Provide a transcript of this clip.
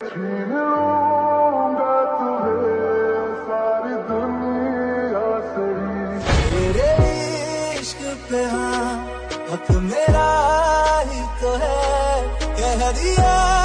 छीन लूंगा तुम्हें सारी दुनिया से ही। तेरे इश्क पे हाँ हक मेरा ही तो है, कह दिया